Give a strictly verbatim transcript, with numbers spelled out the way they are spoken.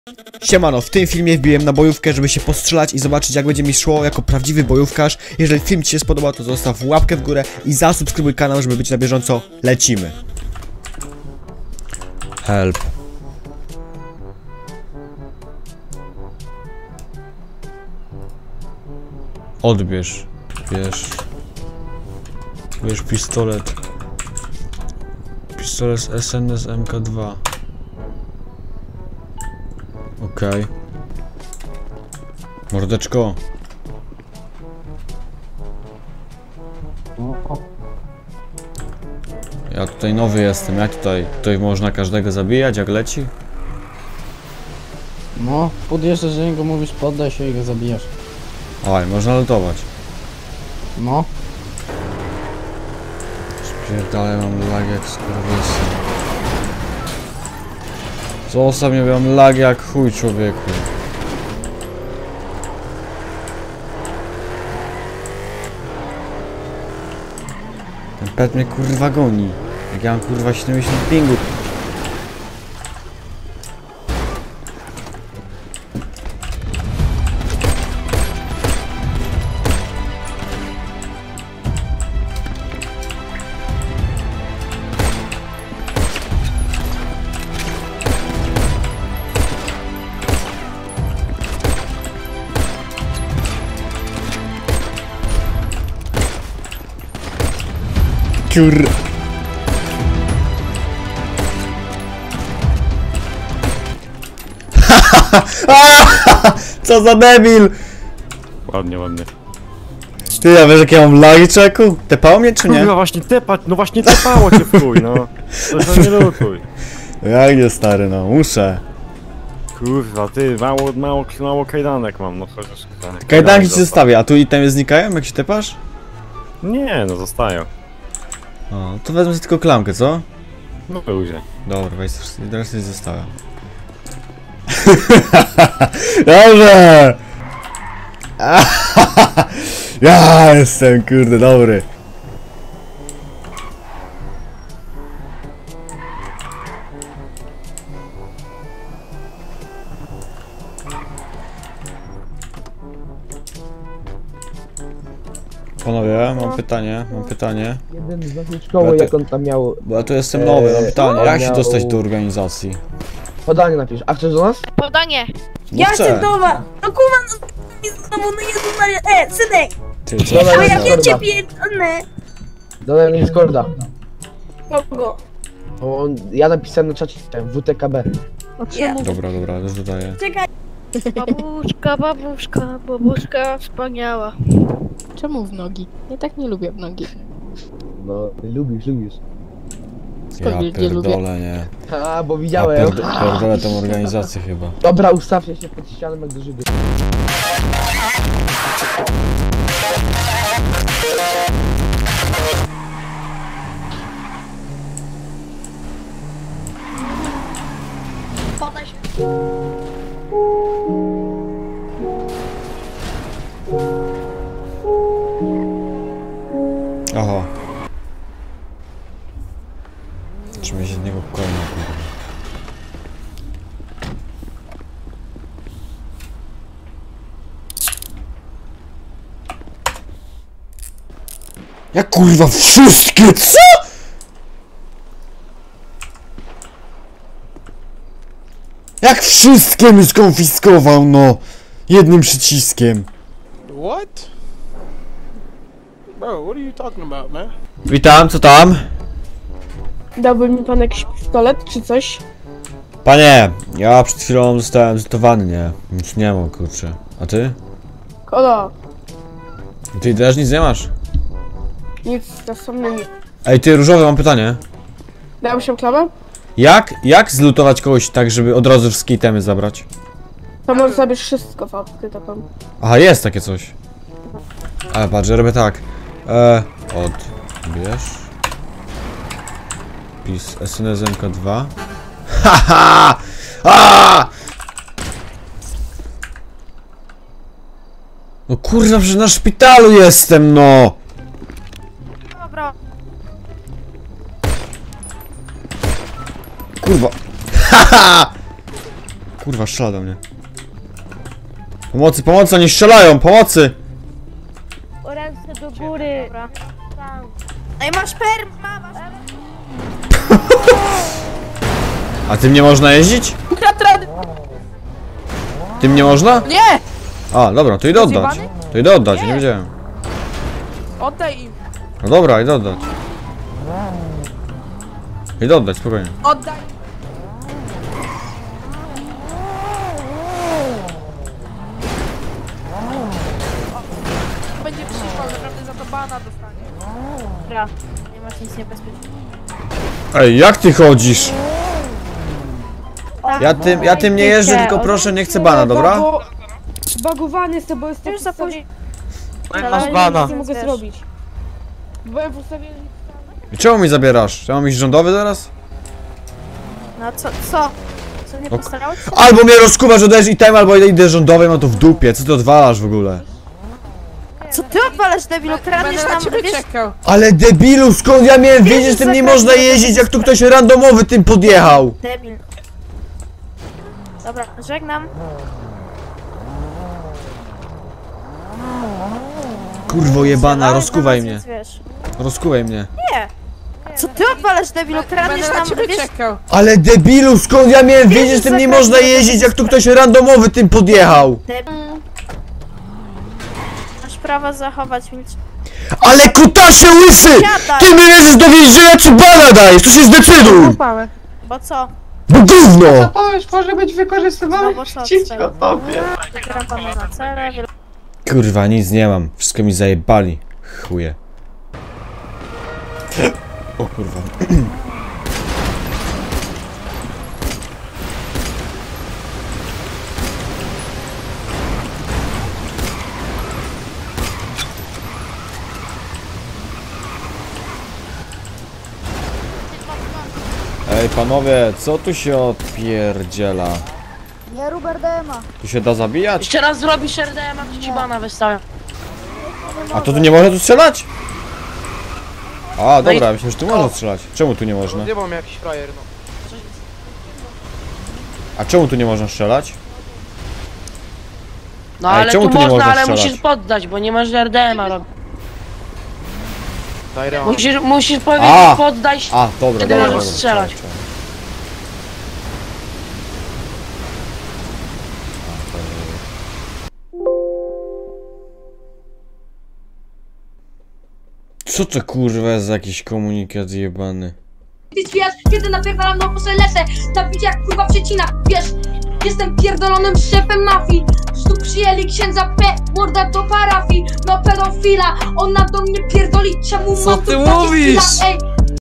Siemano, w tym filmie wbiłem na bojówkę, żeby się postrzelać i zobaczyć, jak będzie mi szło jako prawdziwy bojówkarz. Jeżeli film ci się spodobał, to zostaw łapkę w górę i zasubskrybuj kanał, żeby być na bieżąco. Lecimy. Help. Odbierz. Bierz. Bierz pistolet. Pistolet z S N S M K dwa. Okej. Okay. Mordeczko. Ja tutaj nowy jestem, jak tutaj? Tutaj można każdego zabijać, jak leci? No, podjeżdżasz do niego, mówisz poddaj się i go zabijasz. Oj, można lutować. No. Spierdalaj, mam lag jak skurwysy. Zostaw mnie, mam lag jak chuj, człowieku. Ten pet mnie kurwa goni. Jak ja mam kurwa siedemdziesiąt pingu. Kur... Co za debil! Ładnie, ładnie. Ty, ja wiesz jakie mam lagi, czeku? Tepało mnie czy nie? Kurwa, właśnie tepa, no właśnie tepało cię w chuj, no. To nie lutuj. Jak nie, stary, no, muszę. Kurwa, ty, mało, mało, mało kajdanek mam, no chociaż... Kajdanki ci zostawię, a tu itemy znikają, jak się tepasz? Nie, no zostają. O, to wezmę sobie tylko klamkę, co? No ludzie. Dobra, weź teraz coś zostawiam. Dobrze! Ja jestem, kurde, dobry. Panowie, mam pytanie, mam pytanie. Jeden z naszej szkoły, Ale to- jak on tam miał... Bo ja tu jestem nowy, mam pytanie, on jak się miał- dostać do organizacji? Podanie napisz. A chcesz do nas? Podanie! No Ja chcę. chcę do was! No kurwa, no znowu, no Jezu Maria, e, synek! Ty, co? Dobra, A ja Discorda. wiem cię pierdolę! Dodaj mi Discorda. Kogo? Bo on, ja napisałem na czacie W T K B. Ja. Dobra, dobra, już dodaję. Czekaj, Babuszka, babuszka, babuszka wspaniała. Czemu w nogi? Ja tak nie lubię w nogi. No, lubisz, lubisz. Skąd Ja wiesz, gdzie lubię? pierdolę, nie. A, bo Ja widziałem. pierd- pierdolę tą organizację chyba. Dobra, ustawcie się pod ścianą jak do Żydy. podaj się. Oho. Trzymaj się z niego kolejna, kurwa. Jak kurwa wszystkie, co? Jak wszystkie mi skonfiskował, no! Jednym przyciskiem. What? Bro, what are you talking about, man? Witam, co tam? Dałby mi pan jakiś pistolet czy coś? Panie, ja przed chwilą zostałem zlutowany, nie? Nic nie mam, kurczę. A ty? Kogo? Ty też nic nie masz? Nic, to są mnie nie. Ej, ty różowy, mam pytanie. Dał się klamę? Jak, jak zlutować kogoś tak, żeby od razu wszystkie itemy zabrać? To może sobie wszystko w apkę taką. Aha, jest takie coś. Ale patrz, ja robię tak. E, odbierz. Pis S N S M K dwa. Haha! A! No kurwa, przecież na szpitalu jestem, no! Dobra. Kurwa. Haha! Kurwa, strzela do mnie. Pomocy, pomocy, oni strzelają, pomocy! Ręce do góry. Dobra. Ej, masz perma, masz A tym nie można jeździć? Tym nie można? Nie! A, dobra, to idę oddać. To idę oddać, ja nie wiedziałem. Oddaj im! No dobra, idę oddać. Idę oddać, spokojnie. Oddaj! Będzie przyszła, naprawdę za to bana dostanie. Dobra. Nie masz nic niebezpiecznego. Ej, jak ty chodzisz? Ja tym, ja tym nie jeżdżę, tylko proszę, nie chcę bana, dobra? Zbagowany jestem, bo jestem Już w ustawieniu, zapomnij. Masz bana. nie mogę zrobić. Byłem w ustawieniu. I czemu mi zabierasz? Ja mam iść rządowy zaraz? No co, co? Co nie No, postarałeś się? Albo mnie rozkuwasz, że dajesz item, albo idę rządowy, mam to w dupie. Co ty odwalasz w ogóle? Co ty odwalasz, debilu? Kradniesz Będę na nam, ciebie wiesz? czekał. Ale debilu, skąd ja miałem wiedzieć, że tym nie można jeździć, jak tu ktoś randomowy tym podjechał? Debil. Dobra, żegnam. Kurwo jebana, Strzelałeś rozkuwaj do mnie. nas, więc wiesz. Rozkuwaj mnie. Nie. Co ty odwalasz, debilu? Kradniesz Będę na nam, ciebie wiesz? czekał. Ale debilu, skąd ja miałem wiedzieć, że tym nie można jeździć, jak tu ktoś randomowy tym podjechał? Debil. Masz prawo zachować milczenie. Ale kutasie łysy! Ty mnie wierzysz do więzienia, czy bana dajesz? To się zdecyduj! Bo co? Bo gówno! Pomysł może być wykorzystywany No bo co? przeciwko tobie. Wybieram pana na cele. Kurwa, nic nie mam. Wszystko mi zajebali. Chuje. O kurwa. Ej panowie, co tu się odpierdziela? Nie rób R D M a. Tu się da zabijać? Jeszcze raz zrobisz R D M, a to ci bana wystawiam. A to tu nie można tu strzelać? A, dobra, myślę, że tu można strzelać. Czemu tu nie można? Nie mam jakiś frajer, no. A czemu tu nie można strzelać? No Ej, ale czemu tu tu nie można, można ale strzelać? musisz poddać, bo nie masz R D M a robić. Daj reon. Musisz, musisz A! powiedzieć poddaj się. A, dobra, Wtedy dobra, możesz dobra. strzelać. czekaj, czekaj. Co to kurwa jest za jakiś komunikat jebany? Ty wiesz, kiedy napierdalam na muszę lecę, nabić jak kurwa przecina, wiesz. Jestem pierdolonym szefem mafii. Tu przyjęli księdza P, morda do parafii. No pedofila, ona do mnie pierdoli, czemu Co mam ty tu takie mówisz? skilla, ej.